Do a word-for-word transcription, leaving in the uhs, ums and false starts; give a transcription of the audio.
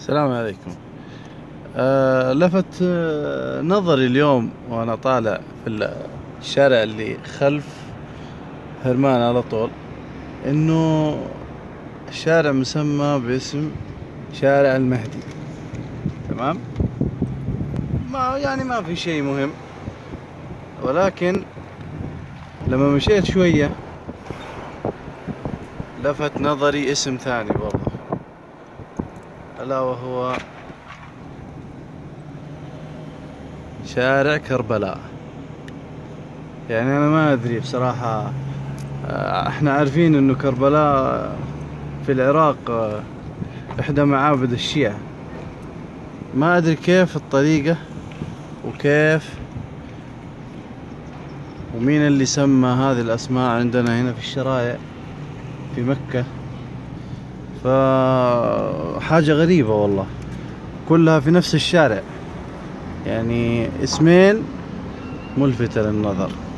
السلام عليكم. أه لفت آه، نظري اليوم وأنا طالع في الشارع اللي خلف هرمان على طول إنه الشارع مسمى باسم شارع المهدي. تمام، ما يعني ما في شيء مهم، ولكن لما مشيت شوية لفت نظري اسم ثاني برضه، ألا وهو شارع كربلاء. يعني أنا ما أدري بصراحة، احنا عارفين انه كربلاء في العراق احدى معابد الشيعة. ما ادري كيف الطريقة وكيف ومين اللي سمى هذه الاسماء عندنا هنا في الشرايع في مكة. فحاجة غريبة والله، كلها في نفس الشارع، يعني اسمين ملفتة للنظر.